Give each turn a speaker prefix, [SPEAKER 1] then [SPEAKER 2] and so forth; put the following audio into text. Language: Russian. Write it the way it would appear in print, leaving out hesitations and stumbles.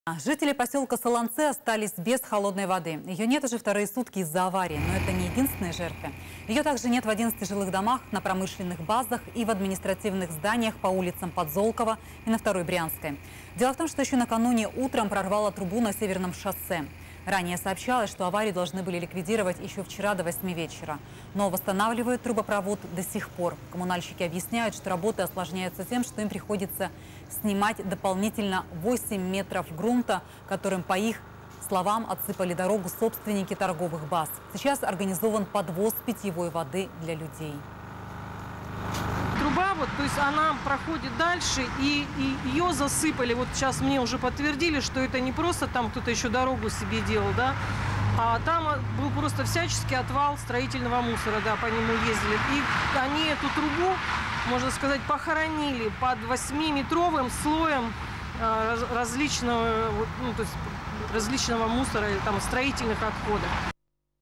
[SPEAKER 1] Жители поселка Солонцы остались без холодной воды. Ее нет уже вторые сутки из-за аварии, но это не единственные жертвы. Ее также нет в 11 жилых домах, на промышленных базах и в административных зданиях по улицам Подзолкова и на 2-й Брянской. Дело в том, что еще накануне утром прорвало трубу на Северном шоссе. Ранее сообщалось, что аварию должны были ликвидировать еще вчера до 8 вечера. Но восстанавливают трубопровод до сих пор. Коммунальщики объясняют, что работы осложняются тем, что им приходится снимать дополнительно 8 метров грунта, которым, по их словам, отсыпали дорогу собственники торговых баз. Сейчас организован подвоз питьевой воды для людей.
[SPEAKER 2] Труба, то есть она проходит дальше, и ее засыпали. Вот сейчас мне уже подтвердили, что это не просто там кто-то еще дорогу себе делал, да, а там был просто всяческий отвал строительного мусора, да, по нему ездили. И они эту трубу, можно сказать, похоронили под 8-метровым слоем различного, то есть различного мусора или там строительных отходов.